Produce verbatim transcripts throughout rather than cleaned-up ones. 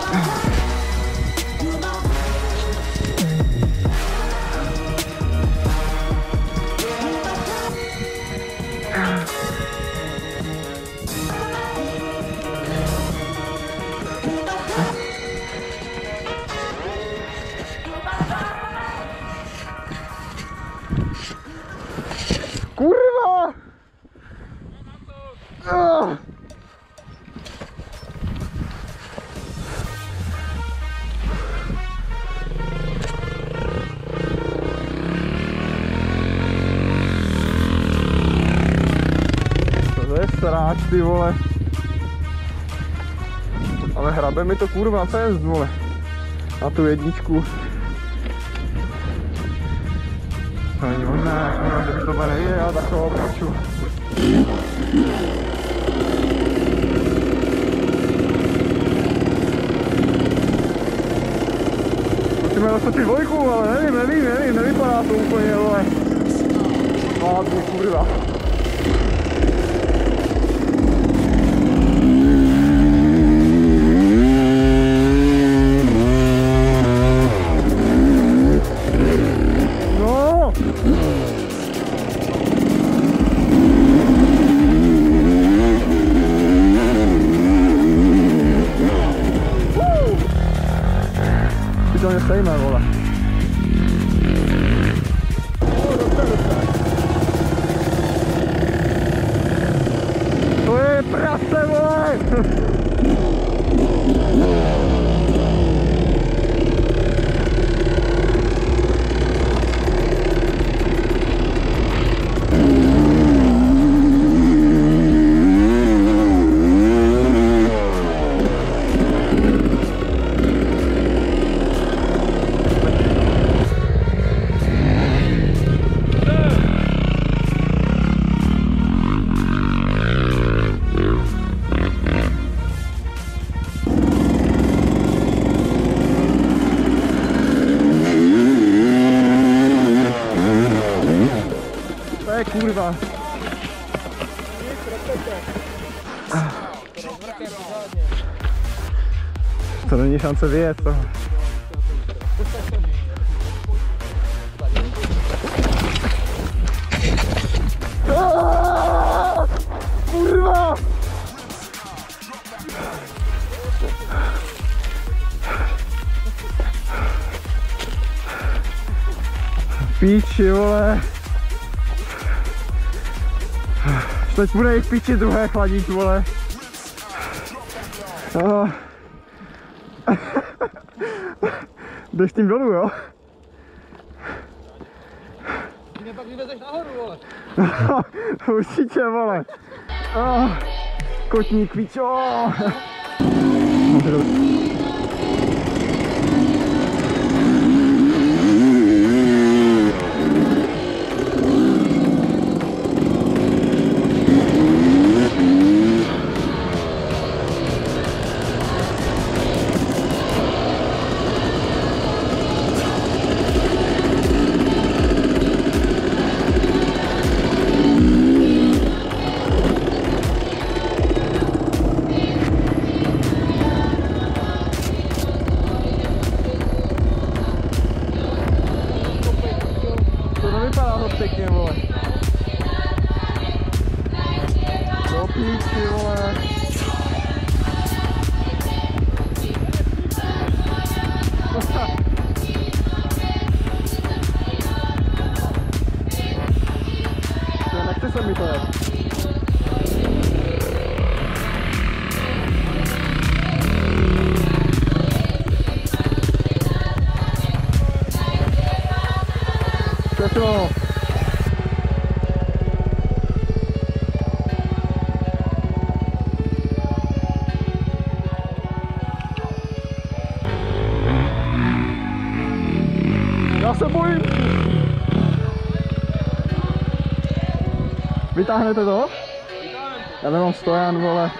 Kurva! Oh. To je sráč, ty vole. Ale hrabe mi to kurva pes, vole. Na tu jedničku. To není možné, že by tohle nevěděl takovou praču. Musíme dostat dvojku, ale nevím, nevím, nevím, nevypadá to úplně, vole. Vládnu, kurva. To mě sejme, vole. To je prase, vole! Kurva. To není šance vyjet toho. Kurva! Píči, vole. Teď bude jich píči druhé chladík, vole. Oh. Jdeš tím dolů, jo? Ty mě pak vyvezeš nahoru, vole. Určitě, vole. Oh. Kotník, píčo. Pěkně, vole. Do píči, vole. Nechce se mi to jet. Četlo. Já se bojím. Vytáhnete to? Vytáhneme to. Já nemám stojan, vole.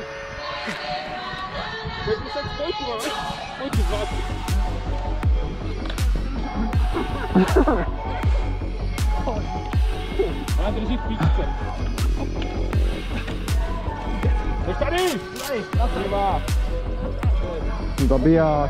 Pojď mi se k spojku, vole. Pojď mi zvátku. Ona drží v píčce. Pojď tady! Tady, na trvá. Zabiják.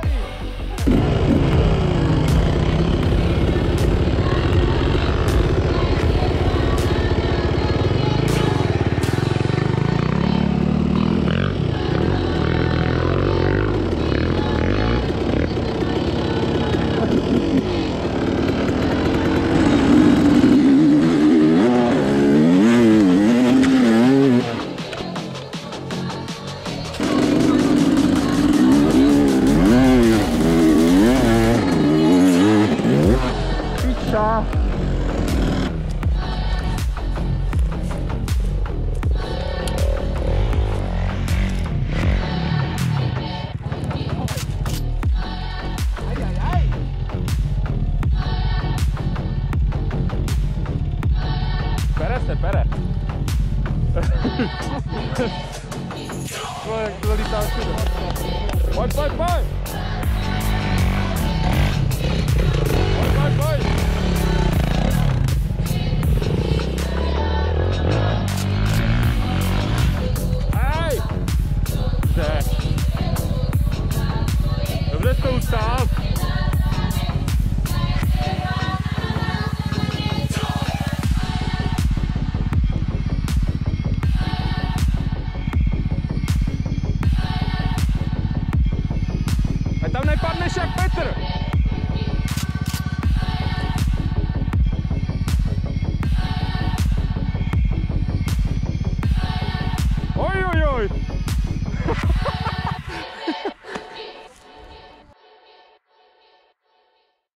Pere se, pere. No, jak to zalítá všude. Pojď, pojď, pojď! Pojď, pojď, pojď! Hej! Ne. Dobře jsi to ustál. Tam nepadneš jak Petr!